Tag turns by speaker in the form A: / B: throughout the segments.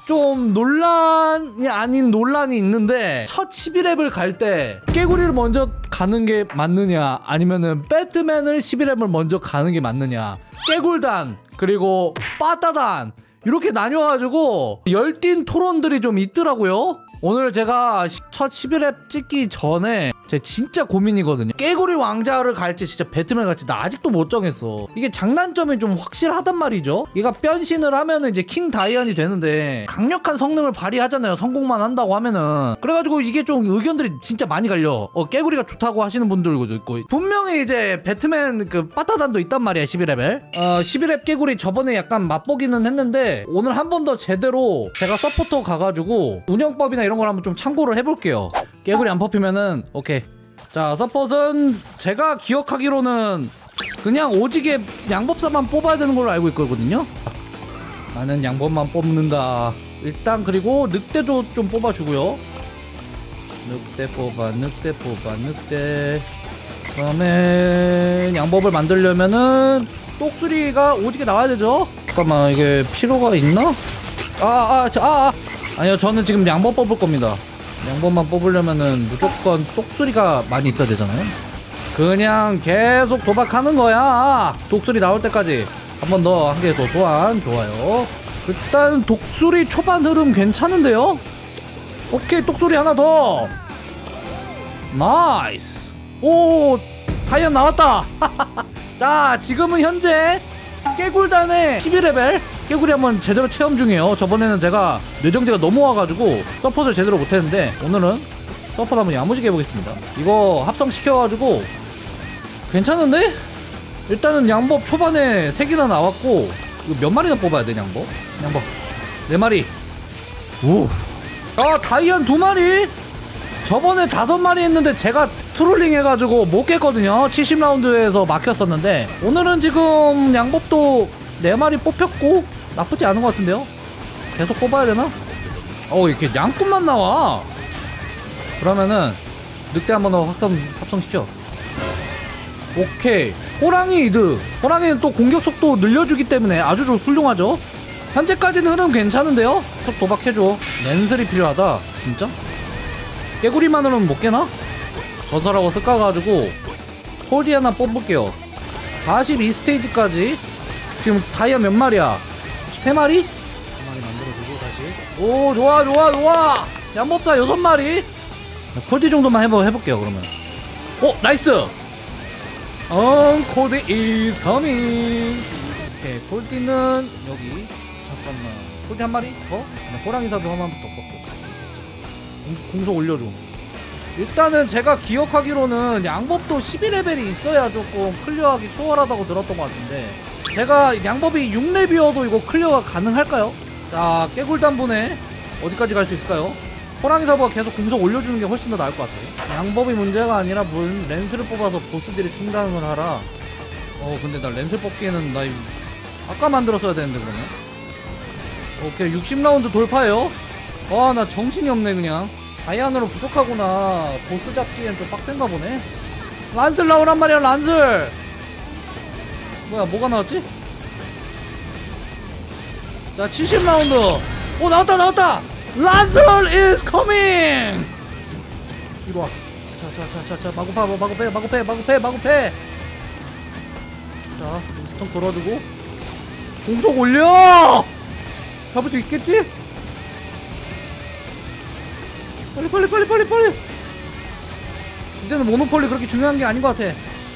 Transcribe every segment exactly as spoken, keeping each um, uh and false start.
A: 좀 논란이 아닌 논란이 있는데 첫 십일 렙을 갈 때 깨구리를 먼저 가는 게 맞느냐 아니면은 배트맨을 십일 렙을 먼저 가는 게 맞느냐, 깨굴단 그리고 빠따단 이렇게 나뉘어가지고 열띤 토론들이 좀 있더라고요. 오늘 제가 첫 십일 렙 찍기 전에 제 진짜 고민이거든요. 깨구리 왕자를 갈지 진짜 배트맨 갈지 나 아직도 못 정했어. 이게 장단점이 좀 확실하단 말이죠. 얘가 변신을 하면은 이제 킹 다이언이 되는데 강력한 성능을 발휘하잖아요, 성공만 한다고 하면은. 그래가지고 이게 좀 의견들이 진짜 많이 갈려. 어, 깨구리가 좋다고 하시는 분들도 있고, 분명히 이제 배트맨 그 빠따단도 있단 말이야. 십일 렙에 어, 십일 렙 깨구리 저번에 약간 맛보기는 했는데 오늘 한 번 더 제대로 제가 서포터 가가지고 운영법이나 이런 걸 한번 좀 참고를 해볼게요. 깨구리 안 뽑히면은 오케이. 자, 서폿은 제가 기억하기로는 그냥 오지게 양법사만 뽑아야 되는 걸로 알고 있거든요. 나는 양법만 뽑는다. 일단 그리고 늑대도 좀 뽑아주고요. 늑대 뽑아, 늑대 뽑아, 늑대. 그다음에 양법을 만들려면은 똑수리가 오지게 나와야 되죠. 잠깐만, 이게 필요가 있나? 아, 아, 저, 아, 아. 아니요, 저는 지금 양법 뽑을 겁니다. 양법만 뽑으려면은 무조건 똑수리가 많이 있어야 되잖아요. 그냥 계속 도박하는 거야. 독수리 나올 때까지. 한 번 더, 한 개 더 소환. 좋아요. 일단 독수리 초반 흐름 괜찮은데요? 오케이, 똑소리 하나 더. 나이스. 오, 다이언 나왔다. 자, 지금은 현재 깨굴단의 십일 레벨 깨구리 한번 제대로 체험 중이에요. 저번에는 제가 뇌정지가 넘어와가지고 서폿을 제대로 못했는데 오늘은 서폿 한번 야무지게 해보겠습니다. 이거 합성시켜가지고 괜찮은데? 일단은 양법 초반에 세 개나 나왔고, 이거 몇 마리나 뽑아야 돼, 양법? 양법 네 마리. 오. 아, 다이언 두 마리? 저번에 다섯 마리 했는데 제가 트롤링 해가지고 못 깼거든요. 칠십 라운드에서 막혔었는데 오늘은 지금 양법도 네 마리 뽑혔고 나쁘지 않은 것 같은데요? 계속 뽑아야 되나? 어, 이렇게 양꾼만 나와. 그러면은 늑대 한번 더 합성, 합성시켜. 오케이. 호랑이 이득. 호랑이는 또 공격 속도 늘려주기 때문에 아주 훌륭하죠. 현재까지는 흐름 괜찮은데요? 계속 도박해줘. 렌슬이 필요하다. 진짜? 깨구리만으로는 못 깨나? 전설하고 쓱가가지고 홀디 하나 뽑을게요. 사십이 스테이지까지 지금 다이아 몇 마리야? 세 마리? 세 마리 만들어주고 다시. 오, 좋아 좋아 좋아. 양법사 여섯 마리. 콜디 정도만 해보, 해볼게요 그러면. 오, 나이스. 음, 콜디 is coming. 오케이, 콜디는 여기. 잠깐만, 콜디 한 마리 더? 호랑이 사도 한 마리 더 뽑고. 공속 올려줘. 일단은 제가 기억하기로는 양법도 십일 레벨이 있어야 조금 클리어하기 수월하다고 들었던 것 같은데, 제가 양법이 육 렙이어도 이거 클리어가 가능할까요? 자, 깨굴단분에 어디까지 갈 수 있을까요? 호랑이 사부가 계속 공속 올려주는 게 훨씬 더 나을 것 같아요. 양법이 문제가 아니라 문 렌스를 뽑아서 보스들이 충당을 하라. 어, 근데 나 렌스 뽑기에는 나 이거 아까 만들었어야 되는데 그러면. 오케이, 육십 라운드 돌파해요. 와, 나 정신이 없네 그냥. 다이아으로 부족하구나. 보스 잡기엔 좀 빡센가 보네. 란슬 나오란 말이야, 란슬. 뭐야, 뭐가 나왔지? 자, 칠십 라운드. 오, 나왔다 나왔다. 란슬 is coming. 이리와. 자자자자자, 마구 파, 마구 패, 마구 패, 마구 패, 마구 패. 자, 스톤 걸어주고 공속 올려. 잡을 수 있겠지? 빨리 빨리 빨리 빨리 빨리. 이제는 모노폴리 그렇게 중요한 게 아닌 것 같아.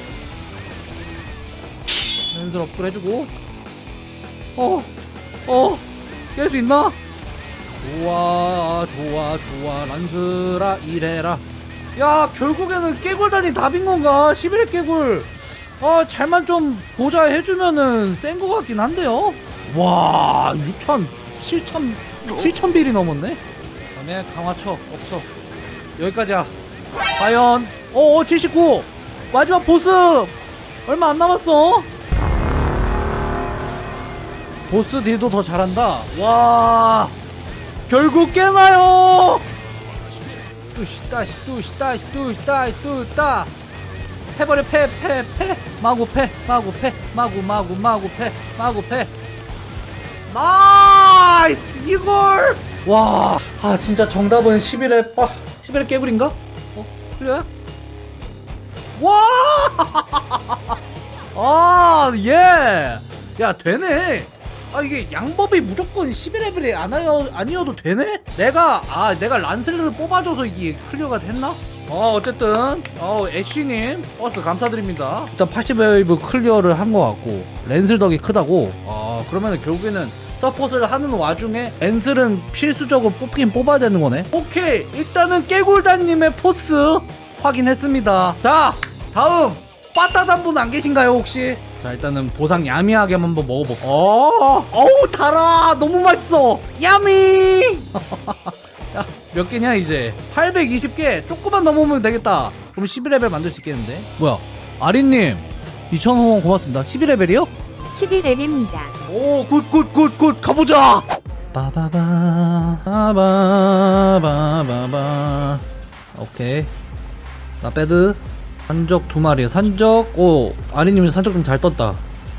A: 렌즈 업글 해주고. 어, 어, 깰 수 있나? 좋아, 좋아, 좋아. 란스라 이래라. 야, 결국에는 깨굴단이 답인 건가? 십일 회 깨굴. 아, 잘만 좀 보자 해주면은 센 것 같긴 한데요. 와, 육천, 칠천, 칠천 빌이 넘었네. 그다음에 강화쳐, 업쳐. 여기까지야. 과연, 어, 칠십구. 마지막 보스. 얼마 안 남았어. 보스 딜도 더 잘한다. 와, 결국 깨나요. 뚜시따 뚜시따 뚜시따 뚜따. 패버려. 패 패 패 마구 패 마구 패 마구 마구 마구 패 마구 패. 나이스. 이걸 와. 아 진짜 정답은 십일 회 아, 십일 회 깨구리인가? 어? 클리어야? 와! 아, 예! 야, 되네! 아, 이게 양법이 무조건 십일 레벨이 아니어, 아니어도 되네? 내가, 아, 내가 란슬러를 뽑아줘서 이게 클리어가 됐나? 어, 어쨌든, 어, 애쉬님, 버스 감사드립니다. 일단 팔십 웨이브 클리어를 한 것 같고, 랜슬 덕이 크다고? 아, 그러면 결국에는 서폿을 하는 와중에 랜슬은 필수적으로 뽑긴 뽑아야 되는 거네? 오케이! 일단은 깨굴단님의 포스 확인했습니다. 자, 다음! 빠따단 분 안 계신가요, 혹시? 자, 일단은 보상 야미하게 한번 먹어볼까. 어, 어우, 달아! 너무 맛있어! 야미! 야, 몇 개냐, 이제? 팔백이십 개! 조금만 넘으면 되겠다. 그럼 십일 레벨 만들 수 있겠는데? 뭐야? 아린님, 이천 원 고맙습니다. 십일 레벨이요?
B: 십일 렙입니다.
A: 오, 굿, 굿, 굿, 굿! 가보자! 빠바바, 빠바바바바. 오케이. 나 배드. 산적 두 마리. 산적. 오, 아리님 산적 좀 잘 떴다.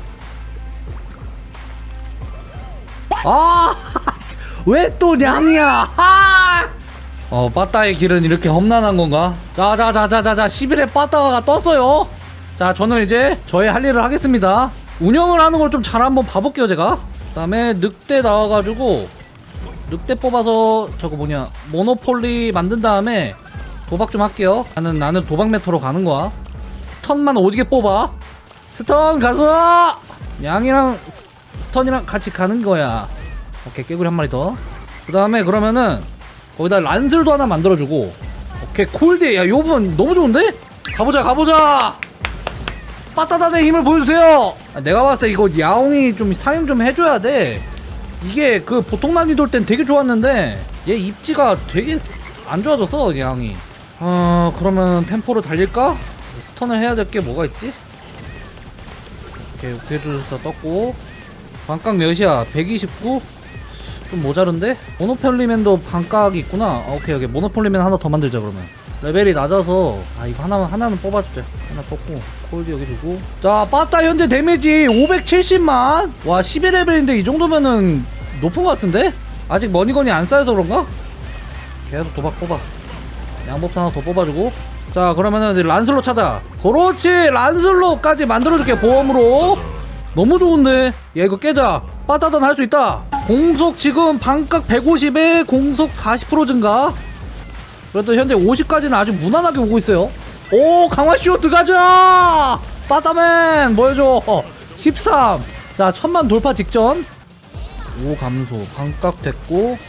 A: 아, 왜 또 냥이야? 아! 어, 빠따의 길은 이렇게 험난한 건가? 자자자자자자, 십일 회 빠따가 떴어요. 자, 저는 이제 저의 할 일을 하겠습니다. 운영을 하는 걸 좀 잘 한번 봐볼게요, 제가. 그 다음에 늑대 나와가지고 늑대 뽑아서 저거 뭐냐 모노폴리 만든 다음에 도박 좀 할게요. 나는 나는 도박 메터로 가는 거야. 스턴만 오지게 뽑아. 스턴 가서 양이랑 스턴이랑 같이 가는 거야. 오케이, 깨구리 한 마리 더. 그 다음에 그러면은 거기다 란슬도 하나 만들어주고. 오케이, 콜드. 야, 요번 너무 좋은데? 가보자, 가보자. 빠따단의 힘을 보여주세요. 아, 내가 봤을 때 이거 야옹이 좀 사용 좀 해줘야 돼. 이게 그 보통 난이도일 땐 되게 좋았는데 얘 입지가 되게 안 좋아졌어, 야옹이. 어, 그러면 템포를 달릴까? 스턴을 해야 될 게 뭐가 있지? 오케이, 오케이 주스타 떴고. 반각 몇이야? 백이십구? 좀 모자른데? 모노폴리맨도 반각이 있구나. 아, 오케이, 오케이. 모노폴리맨 하나 더 만들자, 그러면. 레벨이 낮아서, 아, 이거 하나만, 하나는 뽑아주자. 하나 뽑고, 콜드 여기 두고. 자, 빠따 현재 데미지 오백칠십만? 와, 십일 레벨인데 이 정도면은 높은 것 같은데? 아직 머니건이 안 쌓여서 그런가? 계속 도박 뽑아. 양법사 하나 더 뽑아주고. 자, 그러면은 이제 란슬로 찾아. 그렇지, 란슬로까지 만들어줄게, 보험으로. 너무 좋은데? 야, 이거 깨자. 빠따단 할 수 있다. 공속 지금 반각 백오십에 공속 사십 퍼센트 증가. 그래도 현재 오십까지는 아주 무난하게 오고 있어요. 오, 강화쇼 들어가자. 빠따맨 보여줘. 십삼. 자, 천만 돌파 직전. 오, 감소. 반각 됐고.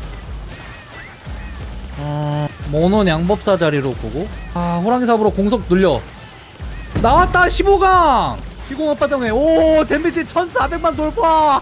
A: 어, 모논 양법사 자리로 보고. 아, 호랑이 삽으로 공속 늘려. 나왔다. 십오 강. 시공 오빠당에. 오, 데미지 천사백만 돌파.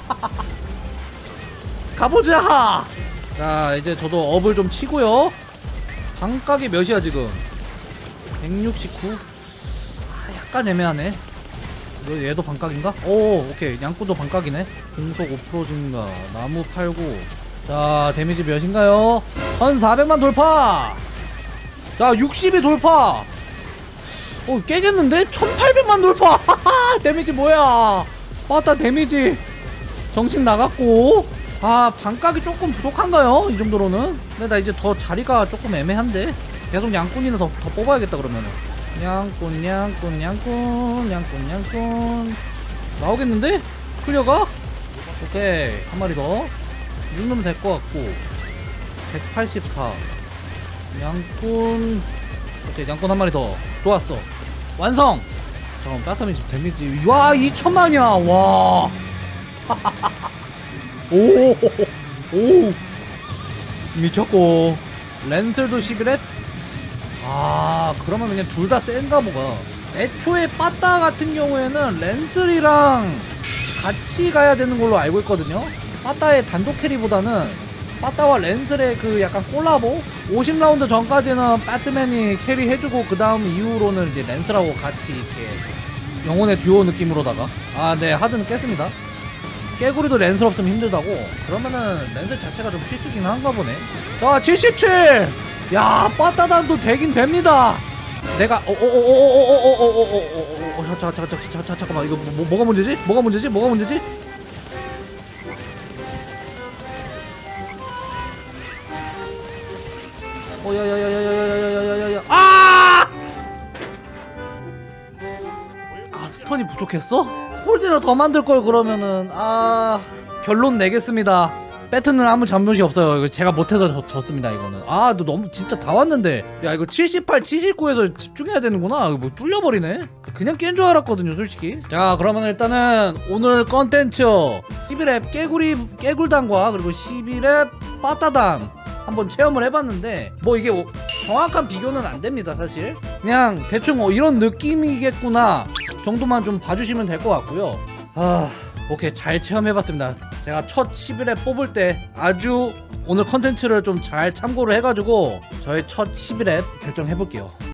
A: 가보자. 자, 이제 저도 업을 좀 치고요. 반각이 몇이야 지금? 백육십구. 아, 약간 애매하네. 얘도 반각인가? 오, 오케이. 양꾼도 반각이네. 공속 오 퍼센트 증가. 나무 팔고. 자, 데미지 몇인가요? 천사백만 돌파. 자, 육십이 돌파. 어, 깨겠는데? 천팔백만 돌파. 데미지 뭐야? 빠따 데미지 정신 나갔고. 아, 반각이 조금 부족한가요? 이 정도로는? 근데 나 이제 더 자리가 조금 애매한데? 계속 양꾼이나 더, 더 뽑아야겠다 그러면은. 양꾼 양꾼 양꾼 양꾼 양꾼 나오겠는데? 클리어가? 오케이, 한 마리 더. 이 정도면 될 것 같고. 백팔십사. 양꾼. 오케이, 양꾼 한 마리 더. 좋았어. 완성! 잠깐만, 따뜻함이 지금 데미지. 와, 이천만이야! 와! 오! 오! 미쳤고. 랜슬도 십일 회? 아, 그러면 그냥 둘 다 센가 보가. 애초에 빠따 같은 경우에는 랜슬이랑 같이 가야 되는 걸로 알고 있거든요. 빠따의 단독 캐리보다는 빠따와 랜슬의 그 약간 콜라보? 오십 라운드 전까지는 배트맨이 캐리 해주고 그 다음 이후로는 이제 랜슬하고 같이 이렇게 영혼의 듀오 느낌으로다가. 아, 네, 하드는 깼습니다. 깨구리도 랜슬 없으면 힘들다고? 그러면은 랜슬 자체가 좀 필수긴 한가 보네. 자, 칠십칠! 야, 빠따단도 되긴 됩니다. 내가 어어어어어어어어어어어어 잠깐 잠깐 잠깐 잠깐 잠깐만, 이거 뭐, 뭐가 문제지? 뭐가 문제지? 뭐가 문제지? 어야야야야야야야야야야야 아! 아 스턴이 부족했어? 홀드나 더 만들 걸 그러면은 아 결론 내겠습니다. 배트는 아무 잘못이 없어요. 이거 제가 못해서 졌, 졌습니다 이거는. 아 너 너무 진짜 다 왔는데 야 이거 칠십팔, 칠십구에서 집중해야 되는구나. 뭐 뚫려버리네. 그냥 깬 줄 알았거든요 솔직히. 자 그러면 일단은 오늘 컨텐츠 십일 랩 깨구리 깨굴단과 그리고 십일 랩 빠따단 한번 체험을 해봤는데 뭐 이게 정확한 비교는 안 됩니다 사실. 그냥 대충 어, 이런 느낌이겠구나 정도만 좀 봐주시면 될 것 같고요. 아 오케이 잘 체험해봤습니다. 제가 첫 십일 회 뽑을 때 아주 오늘 컨텐츠를 좀 잘 참고를 해가지고 저의 첫 십일 회 결정해볼게요.